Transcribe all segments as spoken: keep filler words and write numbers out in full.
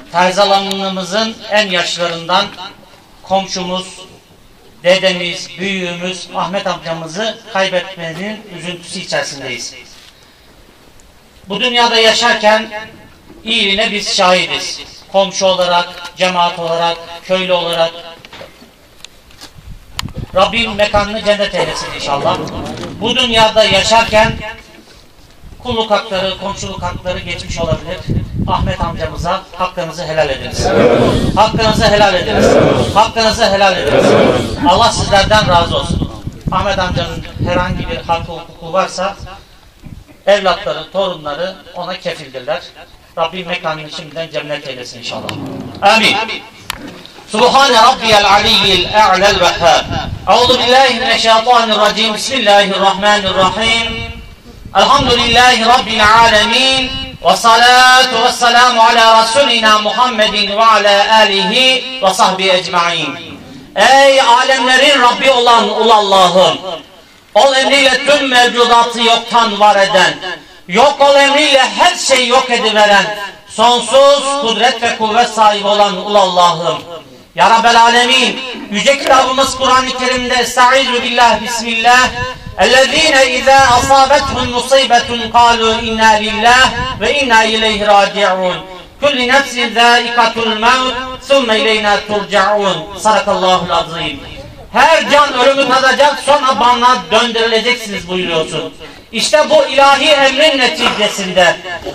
terzalanımızın en yaşlarından komşumuz, dedemiz, büyüğümüz Ahmet amcamızı kaybetmenin üzüntüsü içerisindeyiz. Bu dünyada yaşarken iyiliğine biz şahidiz. Komşu olarak, cemaat olarak, köylü olarak. Rabbim mekanını cennet eylesin inşallah. Bu dünyada yaşarken kulluk hakları, komşuluk hakları geçmiş olabilir. Ahmet amcamıza hakkınızı helal ediniz. Hakkınızı helal ediniz. Hakkınızı helal ediniz. Allah sizlerden razı olsun. Ahmet amcanın herhangi bir hakkı, hukuku varsa evlatları, torunları ona kefildirler. Rabbim mekanını şimdiden cennet eylesin inşallah. Amin. Subhane Rabbiyel Aliyyil A'lel Vehhab. Euzu billahi mineşşeytanirracim. Bismillahirrahmanirrahim. Elhamdülillahi Rabbil alemin. Ve salatu ve selamu ala Resulina Muhammedin ve ala alihi ve sahbihi ecmain. Ey alemlerin Rabbi olan ul Allah'ım, ol emriyle tüm mevcudatı yoktan var eden, yok ol emriyle her şeyi yok ediveren, sonsuz kudret ve kuvvet sahibi olan ul Allah'ım. Ya Rabbel Alemin, yüce kitabımız Kur'an-ı Kerim'de Estaizu billah, bismillah. اَلَّذ۪ينَ اِذَا أَصَابَتْهُمْ مُصِيبَةٌ قَالُوا اِنَّا لِلّٰهِ وَاِنَّا اِلَيْهِ رَاجِعُونَ كُلِّ نَفْسٍ ذَائِقَةُ الْمَوْتِ ثُمَّ اِلَيْنَا تُرْجَعُونَ Sadakallahul azim. Her can ölümü tadacak, sonra bana döndürüleceksiniz buyuruyorsun. İşte bu ilahi emrin neticesinde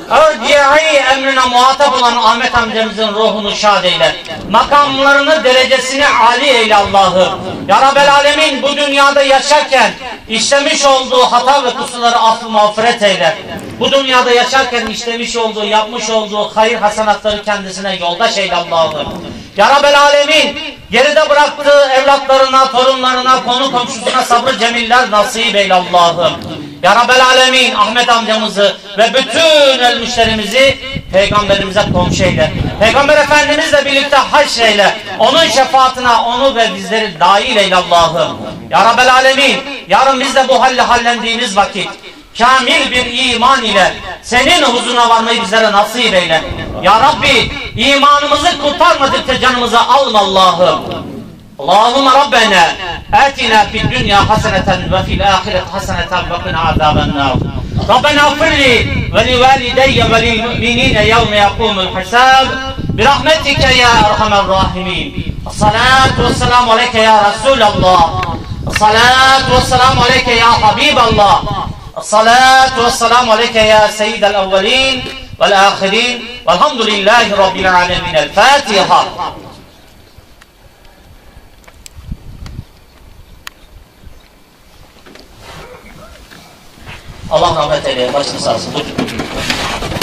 Erci'i emrine muhatap olan Ahmet amcamızın ruhunu şad eyle. Makamlarını, derecesini âli eyle Allah'ım. Ya Rabbel Alemin, bu dünyada yaşarken işlemiş olduğu hata ve kusurları affı mağfiret eyle. Bu dünyada yaşarken işlemiş olduğu, yapmış olduğu hayır hasenatları kendisine yoldaş eyle Allah'ım. Ya Rabbel Alemin, geride bıraktığı evlatlarına, torunlarına, konu komşusuna sabrı cemiller nasip eyle Allah'ım. Ya Rabbel Alemin, Ahmet amcamızı ve bütün ölmüşlerimizi Peygamberimize komşu eyle. Peygamber Efendimizle birlikte haşreyle. Onun şefaatine onu ve bizleri dahil eyle Allah'ım. Ya Rabbel Alemin, yarın biz de bu halle hallendiğimiz vakit kamil bir iman ile senin huzuruna varmayı bizlere nasip eyle. Ya Rabbi, imanımızı kurtarmadıkça canımıza alma Allah'ım. Allahümme Rabbena atina fid dünya haseneten ve fil ahiret haseneten ve qina azabennar. Rabbena affirli ve li valideyye ve lil müminine yevme yakumul hisab. Birahmetike ya erhamer rahimin. Salatu ve selamu aleyke ya Resulallah. Salatu ve selamu aleyke ya Habiballah. Salatu ve selamu aleyke ya seyyidel evvelin vel ahirin. Velhamdülillahi Rabbil alemin. El Fatiha. Allah rahmet eyle, başını sağ olsun.